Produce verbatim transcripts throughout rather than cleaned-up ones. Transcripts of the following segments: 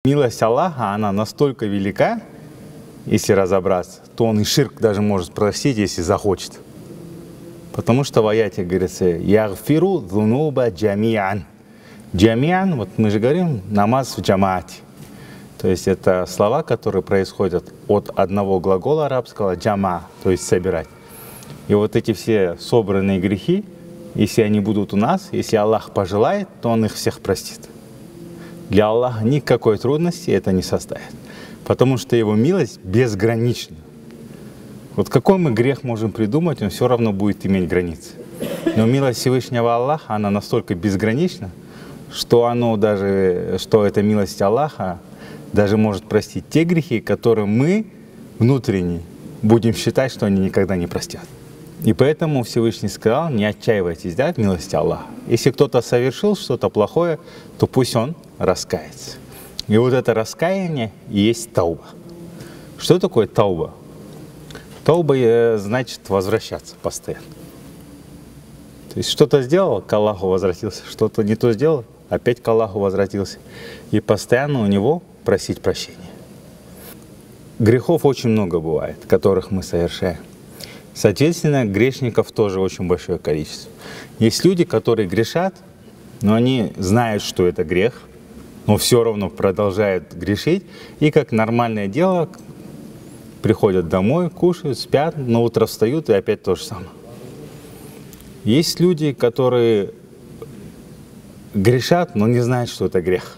Милость Аллаха, она настолько велика, если разобраться, то он и ширк даже может простить, если захочет. Потому что в аяте говорится «Ягфиру зунуба джамиан». Джамиан, вот мы же говорим, намаз в джамаате. То есть это слова, которые происходят от одного глагола арабского «джама», то есть «собирать». И вот эти все собранные грехи, если они будут у нас, если Аллах пожелает, то Он их всех простит. Для Аллаха никакой трудности это не составит, потому что Его милость безгранична. Вот какой мы грех можем придумать, он все равно будет иметь границы. Но милость Всевышнего Аллаха, она настолько безгранична, что, оно даже, что эта милость Аллаха даже может простить те грехи, которые мы внутренне будем считать, что они никогда не простят. И поэтому Всевышний сказал: не отчаивайтесь, да, от милости Аллаха. Если кто-то совершил что-то плохое, то пусть он раскается. И вот это раскаяние и есть тауба. Что такое тауба? Тауба значит возвращаться постоянно. То есть что-то сделал, к Аллаху возвратился, что-то не то сделал, опять к Аллаху возвратился. И постоянно у него просить прощения. Грехов очень много бывает, которых мы совершаем. Соответственно, грешников тоже очень большое количество. Есть люди, которые грешат, но они знают, что это грех, но все равно продолжают грешить. И как нормальное дело, приходят домой, кушают, спят, на утро встают и опять то же самое. Есть люди, которые грешат, но не знают, что это грех.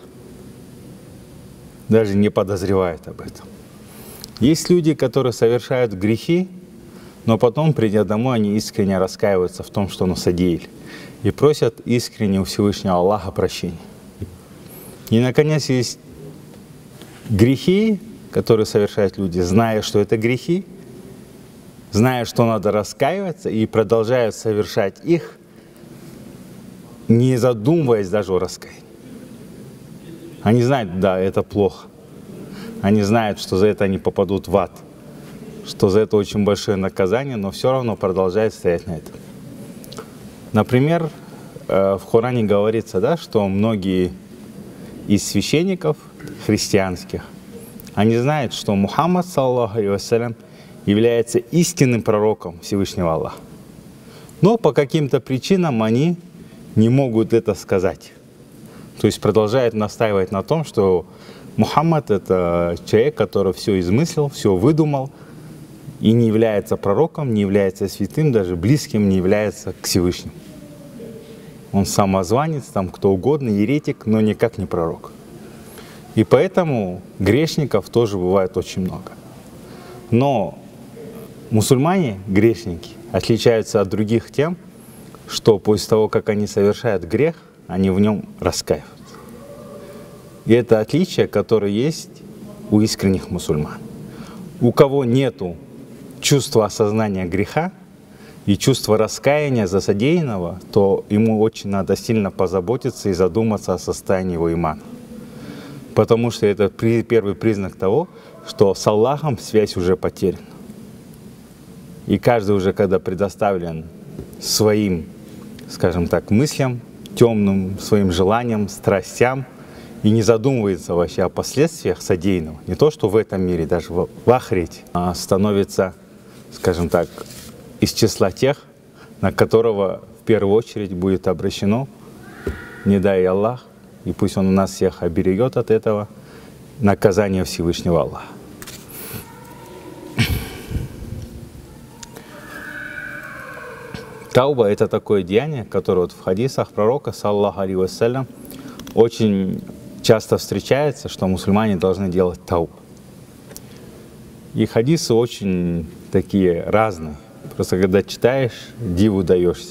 Даже не подозревают об этом. Есть люди, которые совершают грехи, но потом, придя домой, они искренне раскаиваются в том, что насодеяли, и просят искренне у Всевышнего Аллаха прощения. И, наконец, есть грехи, которые совершают люди, зная, что это грехи, зная, что надо раскаиваться, и продолжают совершать их, не задумываясь даже о раскаянии. Они знают, да, это плохо. Они знают, что за это они попадут в ад, что за это очень большое наказание, но все равно продолжают стоять на этом. Например, в Коране говорится, да, что многие из священников христианских, они знают, что Мухаммад, саллаллаху алейхи вассалям, является истинным пророком Всевышнего Аллаха. Но по каким-то причинам они не могут это сказать. То есть продолжают настаивать на том, что Мухаммад — это человек, который все измыслил, все выдумал, и не является пророком, не является святым, даже близким не является к Всевышнему. Он самозванец, там кто угодно, еретик, но никак не пророк. И поэтому грешников тоже бывает очень много. Но мусульмане, грешники, отличаются от других тем, что после того, как они совершают грех, они в нем раскаиваются. И это отличие, которое есть у искренних мусульман. У кого нету чувства осознания греха и чувства раскаяния за содеянного, то ему очень надо сильно позаботиться и задуматься о состоянии его имана. Потому что это первый признак того, что с Аллахом связь уже потеряна. И каждый уже, когда предоставлен своим, скажем так, мыслям, темным, своим желаниям, страстям, и не задумывается вообще о последствиях содеянного, не то что в этом мире, даже в, в ахирете, а становится, скажем так, из числа тех, на которого в первую очередь будет обращено, не дай Аллах, и пусть Он нас всех оберегет от этого, наказание Всевышнего Аллаха. Тауба — это такое деяние, которое вот в хадисах пророка, саллаллаху алейхи вассалям, очень часто встречается, что мусульмане должны делать таубу. И хадисы очень такие разные. Просто когда читаешь, диву даешься.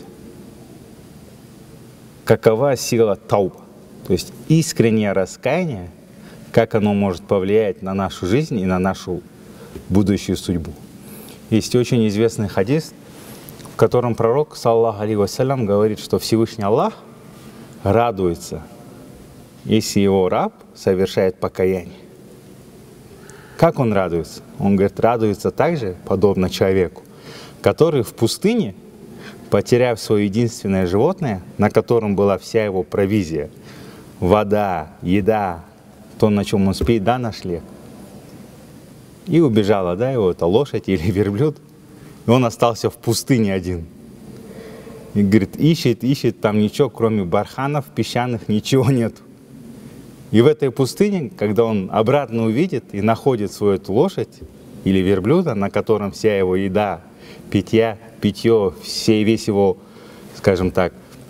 Какова сила тауба? То есть искреннее раскаяние, как оно может повлиять на нашу жизнь и на нашу будущую судьбу. Есть очень известный хадис, в котором пророк, саллаллаху алейхи вассалям, говорит, что Всевышний Аллах радуется, если его раб совершает покаяние. Как он радуется? Он говорит, радуется также, подобно человеку, который в пустыне, потеряв свое единственное животное, на котором была вся его провизия, вода, еда, то, на чем он спит, да, нашли. И убежала, да, его это лошадь или верблюд. И он остался в пустыне один. И говорит, ищет, ищет, там ничего, кроме барханов, песчаных, ничего нет. И в этой пустыне, когда он обратно увидит и находит свою эту лошадь или верблюда, на котором вся его еда, питья, питье, все, весь его, скажем так,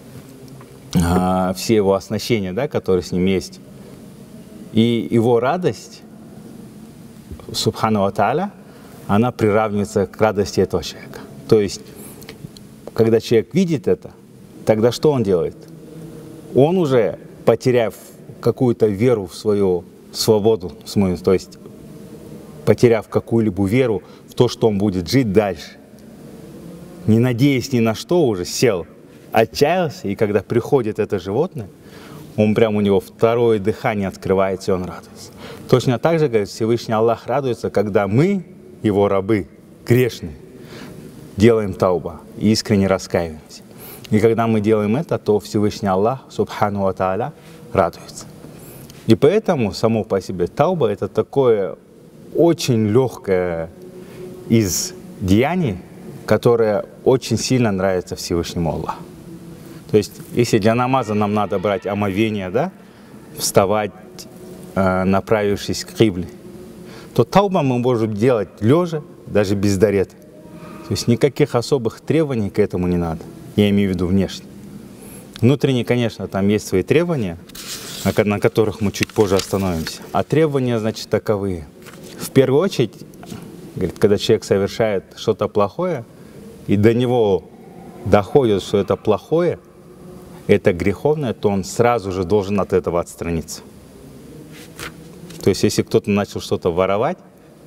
все его оснащения, да, которые с ним есть, и его радость, субхану ва тааля, она приравнивается к радости этого человека. То есть, когда человек видит это, тогда что он делает? Он уже, потеряв какую-то веру в свою свободу, в смысле, то есть, потеряв какую-либо веру в то, что он будет жить дальше, не надеясь ни на что, уже сел, отчаялся, и когда приходит это животное, он прям у него второе дыхание открывается, и он радуется. Точно так же, говорит, Всевышний Аллах радуется, когда мы, его рабы, грешные, делаем тауба и искренне раскаиваемся. И когда мы делаем это, то Всевышний Аллах, субхану ва тааля, радуется. И поэтому само по себе тауба — это такое очень легкое из деяний, которое очень сильно нравится Всевышнему Аллаху. То есть, если для намаза нам надо брать омовение, да, вставать, э, направившись к кибле, то тауба мы можем делать лежа, даже без дарета. То есть никаких особых требований к этому не надо. Я имею в виду внешне. Внутренне, конечно, там есть свои требования, на которых мы чуть позже остановимся. А требования, значит, таковые. В первую очередь, говорит, когда человек совершает что-то плохое, и до него доходит, что это плохое, это греховное, то он сразу же должен от этого отстраниться. То есть, если кто-то начал что-то воровать,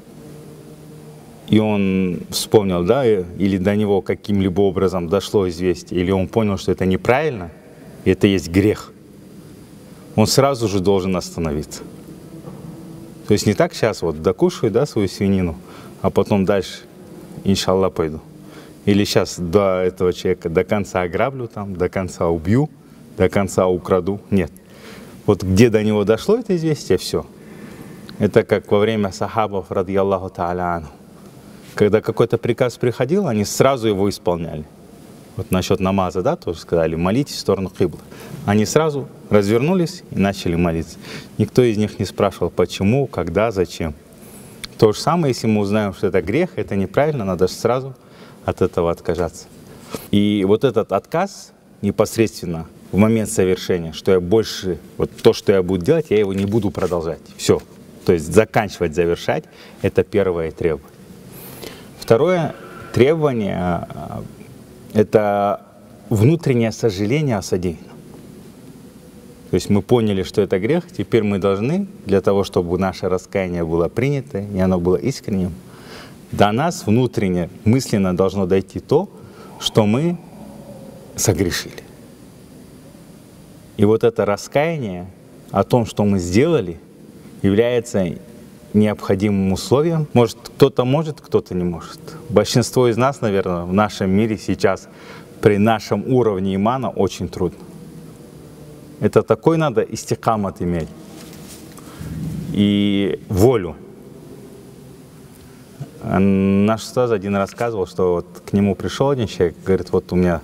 и он вспомнил, да, или до него каким-либо образом дошло известие, или он понял, что это неправильно, и это есть грех, он сразу же должен остановиться. То есть не так сейчас вот докушаю, да, свою свинину, а потом дальше, иншаллах, пойду. Или сейчас до этого человека до конца ограблю, там, до конца убью, до конца украду. Нет. Вот где до него дошло это известие, все. Это как во время сахабов, радiyallahu та'аля анху. Когда какой-то приказ приходил, они сразу его исполняли. Вот насчет намаза, да, тоже сказали, молитесь в сторону киблы. Они сразу развернулись и начали молиться. Никто из них не спрашивал, почему, когда, зачем. То же самое, если мы узнаем, что это грех, это неправильно, надо сразу от этого отказаться. И вот этот отказ непосредственно в момент совершения, что я больше, вот то, что я буду делать, я его не буду продолжать. Все. То есть заканчивать, завершать, это первое требование. Второе требование — это внутреннее сожаление о содеянном. То есть мы поняли, что это грех, теперь мы должны, для того, чтобы наше раскаяние было принято, и оно было искренним, до нас внутренне, мысленно должно дойти то, что мы согрешили. И вот это раскаяние о том, что мы сделали, является необходимым условием. Может, кто-то может, кто-то не может. Большинство из нас, наверное, в нашем мире сейчас при нашем уровне имана очень трудно. Это такой надо истикамат иметь и волю. Наш устаз один рассказывал, что вот к нему пришел один человек, говорит, вот у меня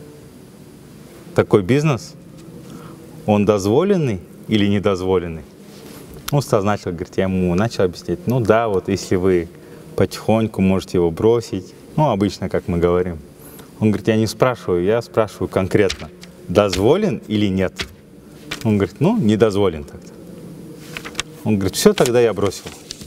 такой бизнес, он дозволенный или недозволенный? Устаз начал, говорит, я ему начал объяснять, ну да, вот если вы потихоньку можете его бросить, ну обычно, как мы говорим. Он говорит, я не спрашиваю, я спрашиваю конкретно, дозволен или нет? Он говорит, ну, не дозволен тогда. Он говорит, все, тогда я бросил.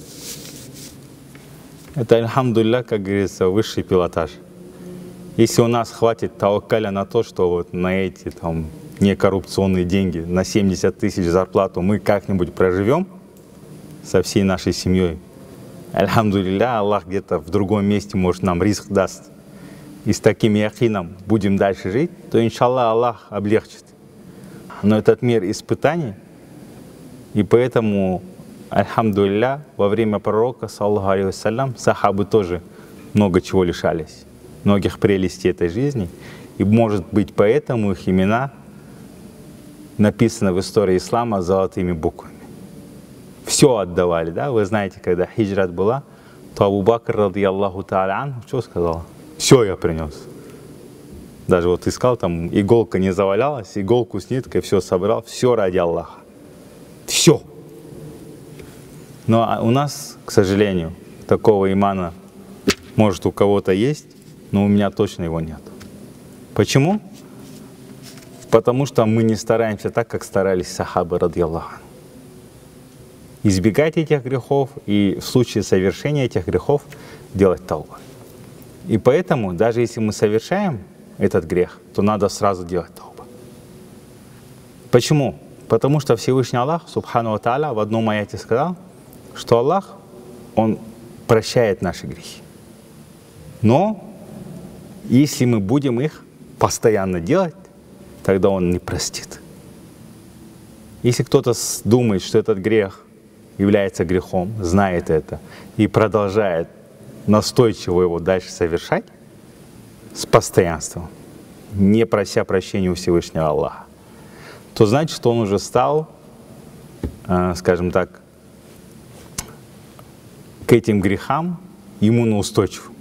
Это, альхамдулилля, как говорится, высший пилотаж. Если у нас хватит таваккаля на то, что вот на эти там некоррупционные деньги, на семьдесят тысяч зарплату мы как-нибудь проживем со всей нашей семьей, альхамдулилля, Аллах где-то в другом месте, может, нам риск даст, и с таким яхином будем дальше жить, то, иншаллах, Аллах облегчит. Но этот мир испытаний, и поэтому, альхамдулилля, во время пророка, саллаллаху алейхи вассалям, сахабы тоже много чего лишались, многих прелестей этой жизни, и, может быть, поэтому их имена написаны в истории ислама золотыми буквами. все отдавали, да? Вы знаете, когда хиджрат была, то Абу Бакр, радийаллаху та'аля анху, что сказал? Все я принес. Даже вот искал, там иголка не завалялась, иголку с ниткой, все собрал, все ради Аллаха. Все. Но у нас, к сожалению, такого имана, может, у кого-то есть, но у меня точно его нет. Почему? Потому что мы не стараемся так, как старались сахабы, радийаллаху анху. Избегать этих грехов и в случае совершения этих грехов делать тауба. И поэтому, даже если мы совершаем этот грех, то надо сразу делать тауба. Почему? Потому что Всевышний Аллах, субхану ва тааля, в одном аяте сказал, что Аллах, Он прощает наши грехи. Но если мы будем их постоянно делать, тогда Он не простит. Если кто-то думает, что этот грех является грехом, знает это и продолжает настойчиво его дальше совершать с постоянством, не прося прощения у Всевышнего Аллаха, то значит, что он уже стал, э, скажем так, к этим грехам иммуноустойчив.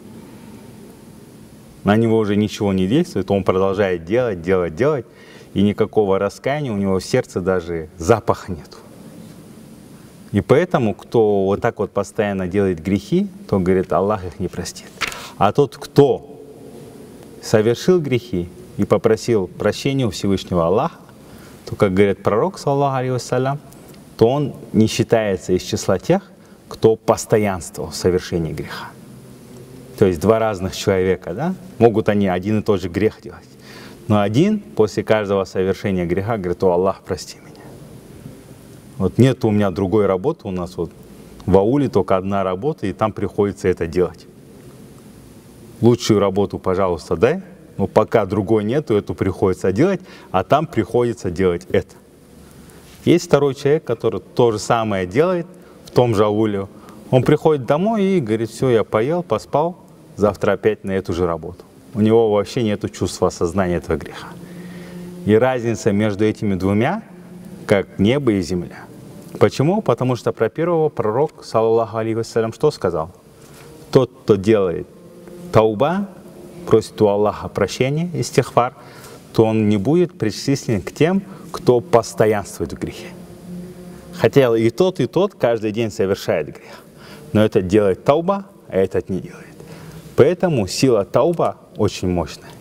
На него уже ничего не действует, он продолжает делать, делать, делать, и никакого раскаяния у него в сердце даже запаха нету. И поэтому, кто вот так вот постоянно делает грехи, то, говорит, Аллах их не простит. А тот, кто совершил грехи и попросил прощения у Всевышнего Аллаха, то, как говорит пророк, саллаллаху алейхи вассалям, то он не считается из числа тех, кто постоянствовал в совершении греха. То есть два разных человека, да, могут они один и тот же грех делать. Но один после каждого совершения греха говорит: о, Аллах, прости меня. Вот нет у меня другой работы, у нас вот в ауле только одна работа, и там приходится это делать. Лучшую работу, пожалуйста, дай, но пока другой нету, эту приходится делать, а там приходится делать это. Есть второй человек, который то же самое делает в том же ауле. Он приходит домой и говорит: все, я поел, поспал, завтра опять на эту же работу. У него вообще нету чувства осознания этого греха. И разница между этими двумя, как небо и земля. Почему? Потому что про первого пророк, саллаллаху алейхи вассалям, что сказал? Тот, кто делает тауба, просит у Аллаха прощения, истихфар, то он не будет причислен к тем, кто постоянствует в грехе. Хотя и тот, и тот каждый день совершает грех. Но этот делает тауба, а этот не делает. Поэтому сила тауба очень мощная.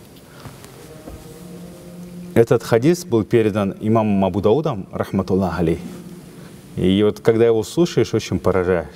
Этот хадис был передан имамом Абу Даудом, рахматуллах алейхи. И вот когда его слушаешь, очень поражаешься.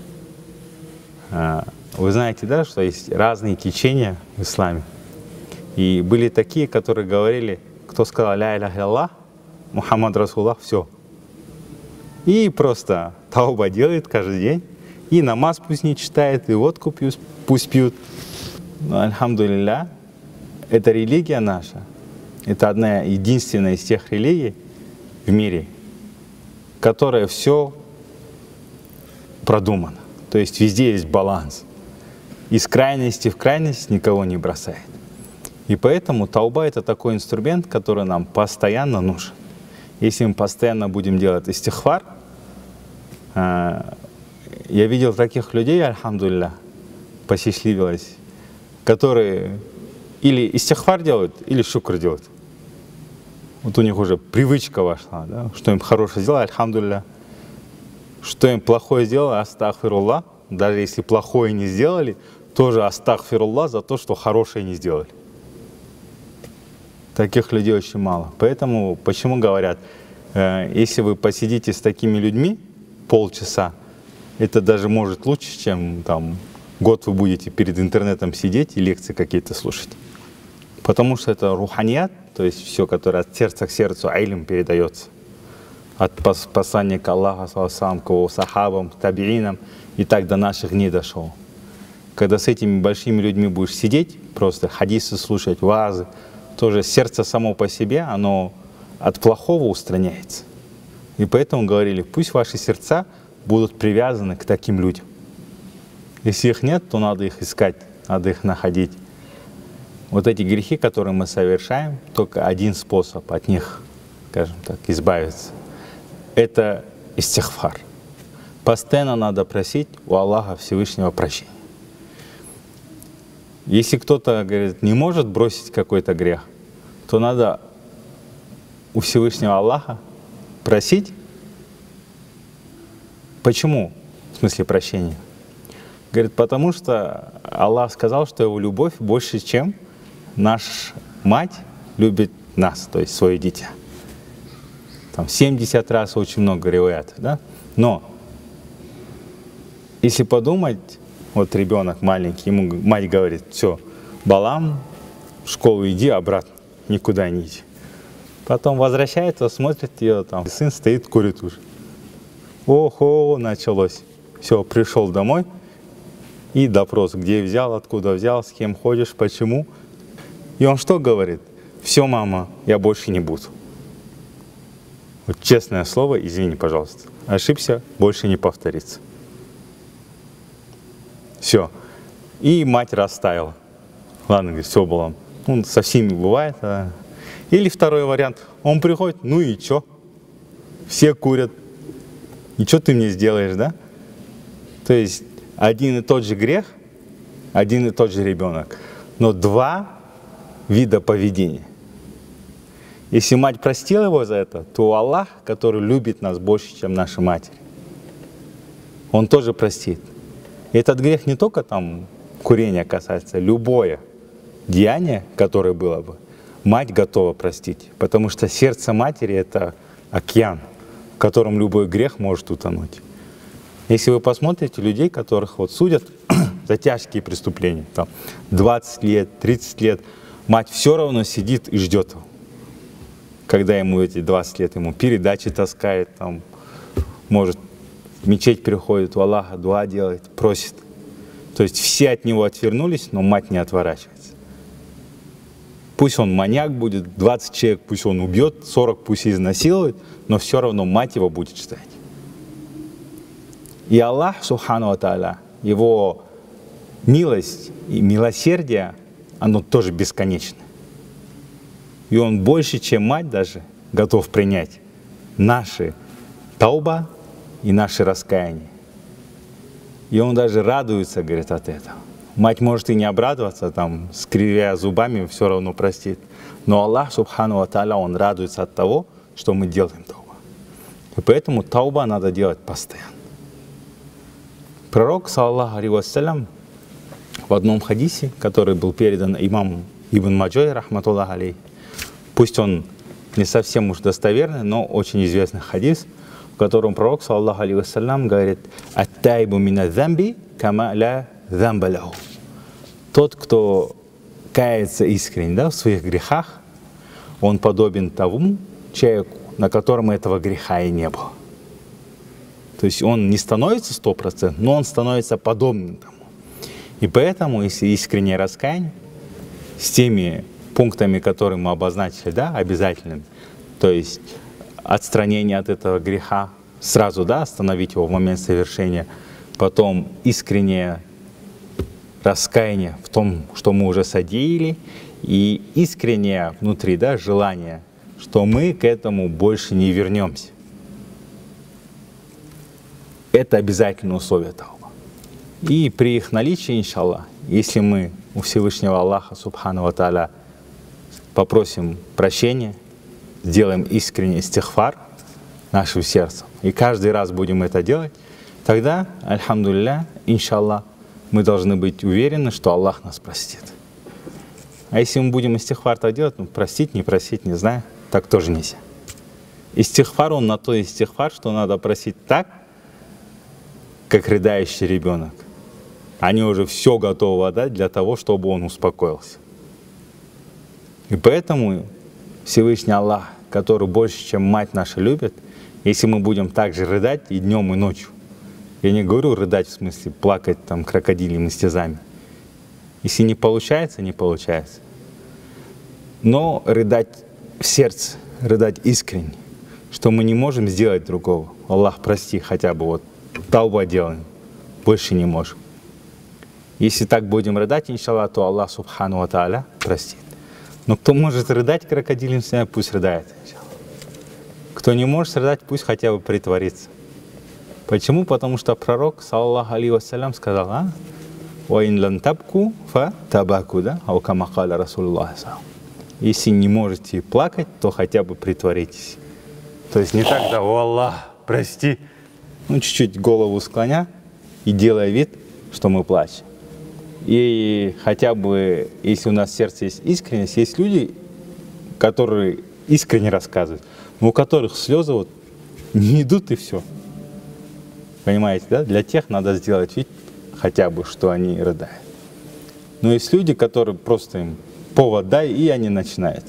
Вы знаете, да, что есть разные течения в исламе. И были такие, которые говорили, кто сказал ля иляха илlallah, Мухаммад Расулуллах, все. И просто тауба делает каждый день. И намаз пусть не читает, и водку пусть пьют. Но, альхамдулилля, эта религия наша, это одна единственная из тех религий в мире, которая все продумана. То есть везде есть баланс. Из крайности в крайность никого не бросает. И поэтому тауба — это такой инструмент, который нам постоянно нужен. Если мы постоянно будем делать истихфар, я видел таких людей, альхамдулилля, посчастливилось, которые или истихфар делают, или шукр делают. Вот у них уже привычка вошла, да? Что им хорошее сделали, альхамдулилля. Что им плохое сделали, астагфируллах. Даже если плохое не сделали, тоже астагфируллах за то, что хорошее не сделали. Таких людей очень мало. Поэтому, почему говорят, э, если вы посидите с такими людьми полчаса, это даже может лучше, чем там год вы будете перед интернетом сидеть и лекции какие-то слушать. Потому что это руханият, то есть все, которое от сердца к сердцу айлим передается. От посланника Аллаха, саллаллаху к его сахабам, табиинам, и так до наших дней дошел. Когда с этими большими людьми будешь сидеть, просто хадисы слушать, ваазы, тоже сердце само по себе, оно от плохого устраняется. И поэтому говорили, пусть ваши сердца будут привязаны к таким людям. Если их нет, то надо их искать, надо их находить. Вот эти грехи, которые мы совершаем, только один способ от них, скажем так, избавиться. Это истихфар. Постоянно надо просить у Аллаха Всевышнего прощения. Если кто-то, говорит, не может бросить какой-то грех, то надо у Всевышнего Аллаха просить. Почему? В смысле прощения. Говорит, потому что Аллах сказал, что его любовь больше, чем наша мать любит нас, то есть свое дитя. Там семьдесят раз очень много риваят, да? Но если подумать, вот ребенок маленький, ему мать говорит: все, балам, в школу иди обратно, никуда не иди. Потом возвращается, смотрит ее, там сын стоит, курит уже. Охо, началось. Все, пришел домой, и допрос, где взял, откуда взял, с кем ходишь, почему. И он что говорит? Все, мама, я больше не буду. Вот честное слово, извини, пожалуйста, ошибся, больше не повторится. Все. И мать растаяла. Ладно, говорит, все было. Ну, со всеми бывает. А... Или второй вариант. Он приходит, ну и что? Все курят. И что ты мне сделаешь, да? То есть один и тот же грех, один и тот же ребенок, но два вида поведения. Если мать простила его за это, то Аллах, который любит нас больше, чем наши матери, Он тоже простит. И этот грех не только там курения касается, любое деяние, которое было бы, мать готова простить, потому что сердце матери — это океан, в котором любой грех может утонуть. Если вы посмотрите людей, которых вот судят за тяжкие преступления, там двадцать лет, тридцать лет, мать все равно сидит и ждет его. Когда ему эти двадцать лет, ему передачи таскает, там, может, в мечеть приходит, у Аллаха дуа делает, просит. То есть все от него отвернулись, но мать не отворачивается. Пусть он маньяк будет, двадцать человек пусть он убьет, сорок пусть изнасилует, но все равно мать его будет ждать. И Аллах, субхану ва тааля, его милость и милосердие, оно тоже бесконечно. И он больше, чем мать даже, готов принять наши тауба и наши раскаяния. И он даже радуется, говорит, от этого. Мать может и не обрадоваться, там, скривя зубами, все равно простит. Но Аллах, субхану ва тааля, Он радуется от того, что мы делаем тауба. И поэтому тауба надо делать постоянно. Пророк, саллаллаху алейхи вассалям, в одном хадисе, который был передан имаму Ибн Маджой, рахматуллах алейхи, пусть он не совсем уж достоверный, но очень известный хадис, в котором пророк, саллаллаху алейхи вассалям, говорит: «Ат-тайбу мина замби кама ла замба лаху». Тот, кто кается искренне, да, в своих грехах, он подобен тому человеку, на котором этого греха и не было. То есть он не становится сто процентов, но он становится подобным тому. И поэтому, если искреннее раскаяние с теми пунктами, которые мы обозначили, да, обязательными, то есть отстранение от этого греха, сразу, да, остановить его в момент совершения, потом искреннее раскаяние в том, что мы уже содеяли, и искреннее внутри, да, желание, что мы к этому больше не вернемся. Это обязательное условие тауба. И при их наличии, иншаллах, если мы у Всевышнего Аллаха, субхану ва тааля, попросим прощения, сделаем искренний истихфар нашим сердцем, и каждый раз будем это делать, тогда, альхамдулилля, иншаллах, мы должны быть уверены, что Аллах нас простит. А если мы будем истихфар так делать, ну, простить, не просить, не знаю, так тоже нельзя. Истихфар, он на то истихфар, что надо просить так, как рыдающий ребенок. Они уже все готовы отдать для того, чтобы он успокоился. И поэтому Всевышний Аллах, который больше, чем мать наша любит, если мы будем так же рыдать и днем, и ночью. Я не говорю рыдать в смысле плакать там крокодильями слезами. Если не получается, не получается. Но рыдать в сердце, рыдать искренне, что мы не можем сделать другого. Аллах, прости, хотя бы вот тауба делаем, больше не можем. Если так будем рыдать, иншаллах, то Аллах, субхану ва тааля, простит. Но кто может рыдать крокодилем слезами, пусть рыдает, иншаллах. Кто не может рыдать, пусть хотя бы притворится. Почему? Потому что пророк, саллаллаху алейхи вассалям, сказал, а? «Ваин лан табку фа табаку», да? «Ау кама каля Расулуллах». Если не можете плакать, то хотя бы притворитесь. То есть не так, да, «О Аллах, прости». Ну, чуть-чуть голову склоня и делая вид, что мы плачем. И хотя бы, если у нас в сердце есть искренность, есть люди, которые искренне рассказывают, но у которых слезы вот не идут и все. Понимаете, да? Для тех надо сделать вид хотя бы, что они рыдают. Но есть люди, которые просто им повод дай, и они начинают.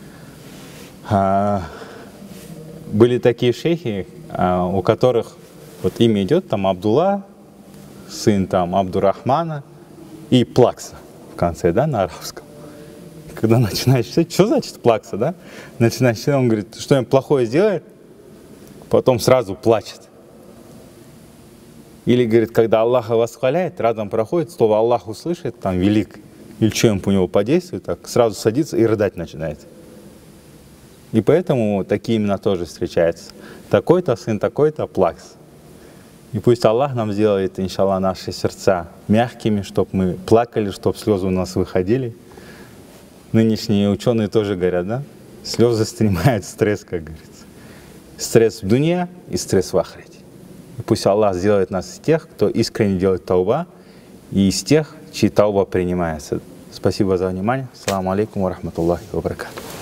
А, были такие шейхи, а, у которых вот имя идет, там Абдулла, сын там Абдурахмана, и плакса в конце, да, на арабском. Когда начинаешь читать, что значит плакса, да? Начинаешь читать, он говорит, что-нибудь плохое сделает, потом сразу плачет. Или, говорит, когда Аллаха восхваляет, рядом проходит, слово Аллах услышит, там, велик, или что-нибудь у него подействует, так, сразу садится и рыдать начинает. И поэтому такие имена тоже встречаются. Такой-то сын, такой-то плакс. И пусть Аллах нам сделает, иншаллах, наши сердца мягкими, чтобы мы плакали, чтобы слезы у нас выходили. Нынешние ученые тоже говорят, да? Слезы снимают стресс, как говорится. Стресс в дуне и стресс в ахрете. И пусть Аллах сделает нас из тех, кто искренне делает тауба, и из тех, чьи тауба принимается. Спасибо за внимание. Ассаламу алейкум ва рахматуллахи ва баракатуху.